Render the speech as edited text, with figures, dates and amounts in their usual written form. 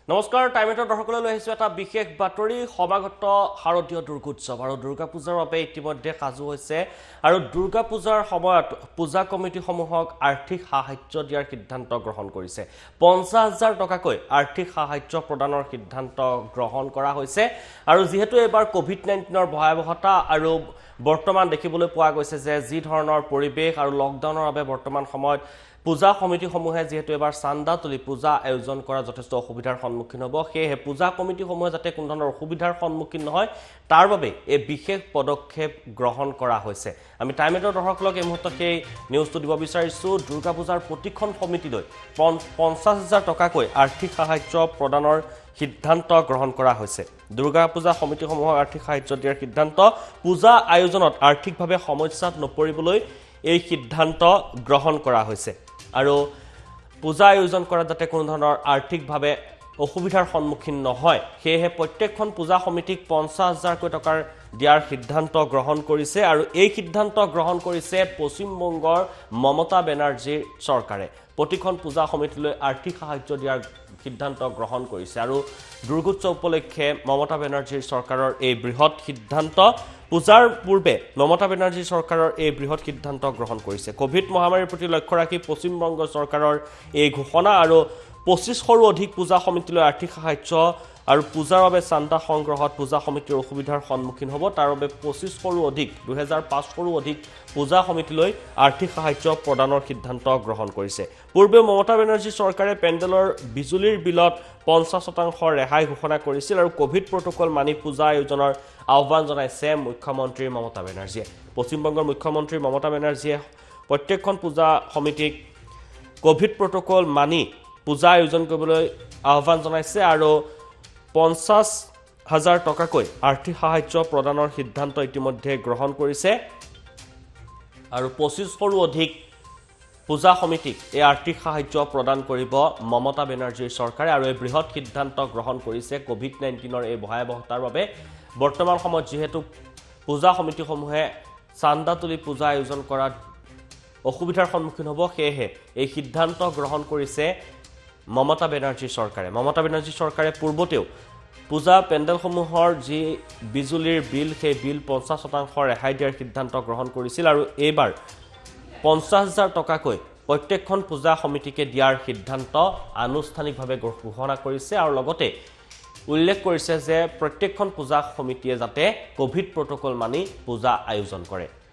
নমস্কাৰ টাইমেটৰ দৰ্শকলৈ লৈ আহিছো এটা বিশেষ বাতৰি সমাগত শাৰদীয় দুৰ্গোৎসৱ আৰু দুৰ্গা পূজাৰ বাবে ইতিমধ্যে সাজু হৈছে আৰু দুৰ্গা পূজাৰ সময়ত পূজা কমিটিসমূহক আৰ্থিক সাহায্য দিয়াৰ সিদ্ধান্ত গ্ৰহণ কৰিছে ৫০,০০০ টকাকৈ আৰ্থিক সাহায্য প্ৰদানৰ সিদ্ধান্ত গ্ৰহণ কৰা হৈছে আৰু যেহেতু এবাৰ কোভিড-19ৰ ভয়াৱহতা আৰু বৰ্তমান দেখিবলৈ পোৱা গৈছে যে যি ধৰণৰ পৰিবেশ আৰু লকডাউনৰ বাবে বৰ্তমান সময়ত পূজা কমিটিসমূহে যেহেতু এবাৰ চান্দা তুলি পূজা আয়োজন কৰা যথেষ্ট অসুবিধাৰ সন্মুখীন হ'ব সেয়ে পূজা কমিটিসমূহে যাতে কোনো ধৰণৰ অসুবিধাৰ সন্মুখীন নহয় তাৰ বাবে এই বিশেষ পদক্ষেপ গ্ৰহণ কৰা হৈছে আমি টাইমেটৰ দৰ্শকলক এই মুহূৰ্তত সেই নিউজটো দিব বিচাৰিছো দুৰ্গা পূজাৰ প্ৰতিখন সমিতিলৈ ৫০,০০০ টকাকৈ আৰ্থিক সাহায্য প্ৰদানৰ সিদ্ধান্ত গ্ৰহণ কৰা হৈছে দুৰ্গা পূজা সমিতিসমূহক আৰ্থিক সাহায্য দিয়াৰ সিদ্ধান্ত পূজা আয়োজনত আৰ্থিকভাৱে সমস্যাত নপৰিবলৈ এই সিদ্ধান্ত গ্ৰহণ কৰা হৈছে আৰু পূজা আয়োজন কৰা যাতে কোনো ধৰণৰ আৰ্থিকভাৱে অসুবিধাৰ সন্মুখীন নহয় সেয়ে প্ৰত্যেকখন পূজা সমিতিক ৫০,০০০ টকাৰ দিয়াৰ সিদ্ধান্ত গ্ৰহণ কৰিছে আৰু এই সিদ্ধান্ত গ্ৰহণ কৰিছে পশ্চিম বংগৰ মমতা বেনাৰ্জীৰ চৰকাৰে প্ৰতিখন পূজা সমিতিলৈ আৰ্থিক সাহায্য দিয়াৰ সিদ্ধান্ত গ্ৰহণ কৰিছে আৰু দুৰ্গোৎসৱ উপলক্ষে মমতা বেনাৰ্জীৰ চৰকাৰৰ এই বৃহৎ সিদ্ধান্ত পূজাৰ পূৰ্বে মমতা বেনাৰ্জী চৰকাৰৰ এই বৃহৎ সিদ্ধান্ত গ্ৰহণ কৰিছে কোভিড মহামাৰীৰ প্ৰতি লক্ষ্য ৰাখি পশ্চিম বংগ চৰকাৰৰ এই ঘোষণা আৰু ২৫০০ৰো অধিক পূজা সমিতিলৈ আৰ্থিক সাহায্য আৰু পূজাৰ বাবে চান্দা সংগ্ৰহত পূজা সমিতিৰ অসুবিধাৰ সন্মুখীন হ'ব তাৰ বাবে ২৫০০ৰো অধিক ২৫০০ৰো অধিক পূজা সমিতিলৈ আৰ্থিক সাহায্য প্ৰদানৰ সিদ্ধান্ত গ্ৰহণ কৰিছে পূৰ্বে মমতা বেনাৰ্জী চৰকাৰে পেণ্ডেলৰ বিজুলীৰ বিলত ৫০% ৰেহাই ঘোষণা কৰিছিল আৰু কোভিড প্ৰটকল মানি পূজা আয়োজনৰ আহ্বান জনাইছে মুখ্যমন্ত্ৰী মমতা বেনাৰ্জীয়ে পশ্চিম বংগৰ মুখ্যমন্ত্ৰী মমতা বেনাৰ্জীয়ে প্ৰত্যেকখন পূজা সমিতিক কোভিড প্ৰটকল মানি পূজা আয়োজন কৰিবলৈ আহ্বান জনাইছে আৰু ৫০,০০০ টকাকৈ আৰ্থিক সাহায্য প্ৰদানৰ সিদ্ধান্ত ইতিমধ্যে গ্ৰহণ কৰিছে আৰু ২৫০০ৰো অধিক পূজা সমিতিক এই আৰ্থিক সাহায্য প্ৰদান কৰিব মমতা বেনাৰ্জীৰ চৰকাৰে আৰু এই বৃহৎ সিদ্ধান্ত গ্ৰহণ কৰিছে কোভিড-19ৰ এই ভয়াৱহতাৰ বাবে বৰ্তমান সময়ত যেহেতু পূজা সমিতিসমূহে চান্দা তুলি পূজা আয়োজন কৰাত অসুবিধাৰ সন্মুখীন হ'ব সেয়ে এই সিদ্ধান্ত গ্ৰহণ কৰিছে মমতা বেনাৰ্জী চৰকাৰে পূৰ্বতেও পূজা পেণ্ডেলসমূহৰ যি বিজুলীৰ বিল সেই বিল ৫০% ৰেহাই দিয়াৰ সিদ্ধান্ত গ্ৰহণ কৰিছিল আৰু এইবাৰ ৫০,০০০ টকাকৈ প্ৰত্যেকখন পূজা সমিতিকে দিয়াৰ সিদ্ধান্ত আনুষ্ঠানিকভাৱে ঘোষণা কৰিছে আৰু লগতে উল্লেখ কৰিছে যে প্ৰত্যেকখন পূজা সমিতিয়ে যাতে কোভিড প্ৰটকল মানি পূজা আয়োজন কৰে